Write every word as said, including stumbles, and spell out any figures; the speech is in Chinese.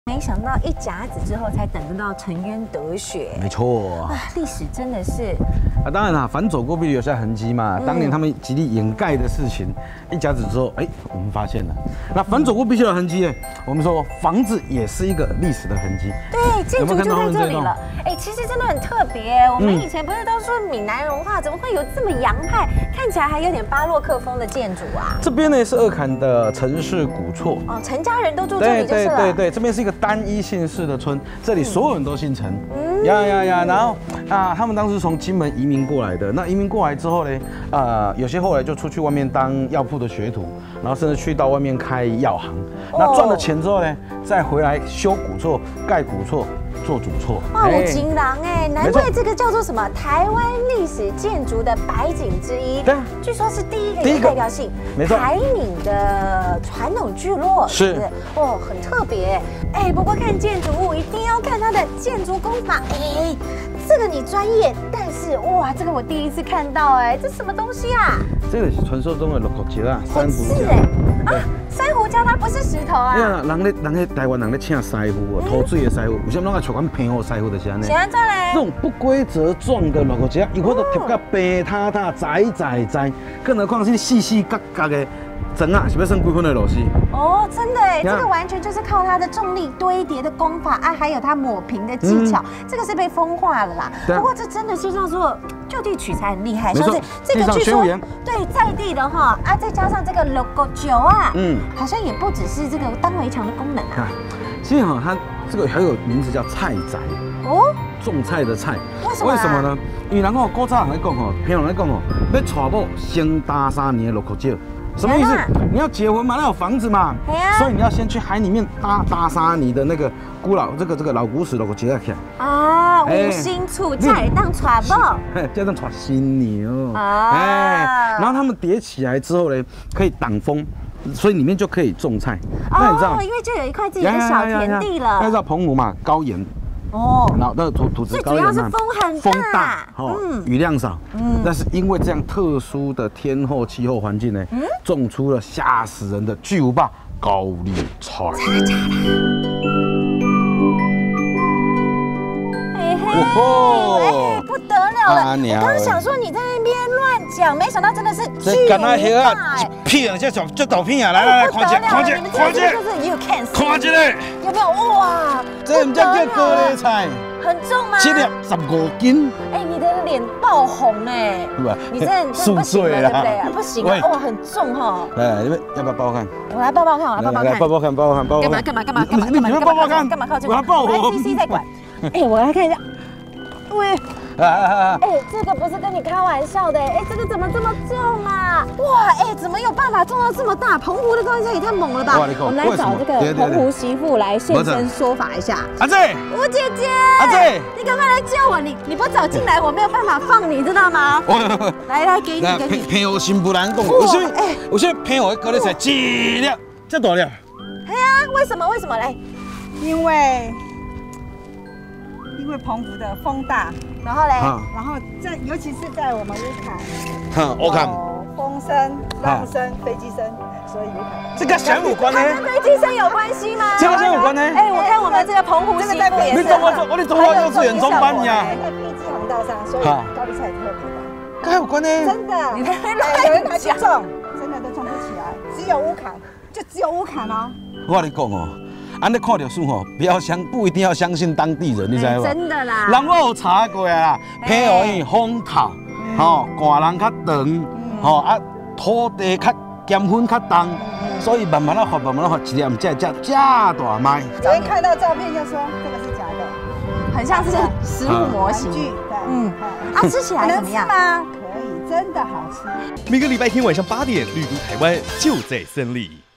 没想到一甲子之后才等得到沉冤得雪。 没错。 啊，历史真的是啊，当然啦，反走过必留下痕迹嘛。当年他们极力掩盖的事情，一甲子之后，哎，我们发现了。那反走过必须有痕迹呢？我们说房子也是一个历史的痕迹。 对，建筑就在这里了。哎，其实真的很特别。我们以前不是都说闽南文化，怎么会有这么洋派，看起来还有点巴洛克风的建筑啊？ 这边呢是二坎的陈氏古厝。 哦，陈家人都住这里就是了。 对对对，这边是一个单一姓氏的村，这里所有人都姓陈。嗯呀呀呀！然后啊，他们当时从金门移民过来的。那移民过来之后呢，呃，有些后来就出去外面当药铺的学徒，然后甚至去到外面开药行。那赚了钱之后呢，再回来修古厝、盖古厝。做主厝， 哇，有金廊哎，难怪这个叫做什么台湾历史建筑的百景之一。 对， 据说是第一个有代表性， 没错， 台闽的传统聚落， 是哦，很特别。哎，不过看建筑物一定要看它的建筑工法，哎，这个你专业，但是哇，这个我第一次看到，哎，这什么东西啊？ 这个是传说中的六角石啊，珊瑚礁。 是哎，啊，珊瑚礁它不是石头啊。 因为人咧，人咧台湾人咧请师傅哦，土水的师傅，为什么拢爱找阮平湖师傅就是安尼？ 是安怎嘞？ 这种不规则状的六角石，有可能贴到平塌塌、窄窄窄，更何况是细细角角的。针啊，是要算几分的螺丝？ 哦，真的哎，这个完全就是靠它的重力堆叠的功法啊，还有它抹平的技巧，嗯、这个是被风化了啦。不过这真的是叫做就地取材，很厉害。 没错， 这个据说对在地的哈啊，再加上这个六角石啊，嗯，好像也不只是这个当围墙的功能啊。 其实哈，它这个还有名字叫菜宅哦，种菜的菜。 为什么？ 为什么呢？因为人讲古早人来讲吼，平常来讲吼，要娶某先搭三年的六角石。什么意思？你要结婚嘛，那有房子嘛，所以你要先去海里面搭搭沙你的那个古老这个这个老古石六角石起来。 啊，五星厝才当娶某， 才当娶新娘。哎，然后他们叠起来之后呢，可以挡风，所以里面就可以种菜。那你知道？ 因为就有一块自己的小田地了。 那知道澎湖嘛，高盐。哦，然后那个土土质高， 主要是风很风大，哦，雨量少，嗯，但是因为这样特殊的天候气候环境呢，嗯，种出了吓死人的巨无霸高丽菜。 真的假的？嘿嘿，哎，不得了了！我刚想说你在那边乱讲，没想到真的是巨无霸哎！ 片啊，这种这照片啊，来来来，看这看这看这， 就是有看看这嘞， 有没有哇？ 这唔叫叫高丽菜， 很重吗？ 这粒十五斤。 哎，你的脸爆红哎！你这不行了，对不对？不行啊，哇，很重哈。 哎，你们要不要抱看？ 我来抱抱看，我来抱抱看。 抱抱看，抱抱看，抱抱看。 干嘛干嘛干嘛干嘛干嘛？你们抱抱看， 干嘛靠近我？ 我来抱我。 来 C C 在管。哎，我来看一下。喂。哎，这个不是跟你开玩笑的，哎，这个怎么这么重啊？哇，哎，怎么有办法重到这么大？澎湖的高丽菜也太猛了吧！我们来找这个澎湖媳妇来现身说法一下。 阿姐， 吴姐姐， 阿姐， 你赶快来救我！你你不走进来，我没有办法放你，知道吗？来来，给你给你。 澎湖新不难讲，为什么？哎，为什么澎湖的高丽菜一粒这大粒？ 哎呀，为什么？为什么嘞？ 因为。因为澎湖的风大， 然后嘞， 然后在尤其是在我们乌坎， 哈，乌坎， 风声、浪声、飞机声，所以乌坎。 这跟谁有关呢？ 跟飞机声有关系吗？ 这跟谁有关呢？ 哎，我看我们这个澎湖媳妇也是， 你中我我你中华幼稚园中班呀？ 在飞机航道上，所以高丽菜特别大。 跟有关呢？ 真的，你在有人拿去种，真的都种不起来，只有乌坎，就只有乌坎哦。 我跟你讲哦。安尼看到树吼，不要相不一定要相信当地人，你知道吗？ 真的啦， 人我有查过啦，澎湖因风透，吼，寒人较长，吼啊土地较咸分较重，所以慢慢的发，慢慢的发，一粒这这这大麦。 有人看到照片就说这个是假的， 很像是食物模型。嗯，啊，吃起来怎么样？ 可以，真的好吃。 每个礼拜天晚上八点，绿都台湾就在森里。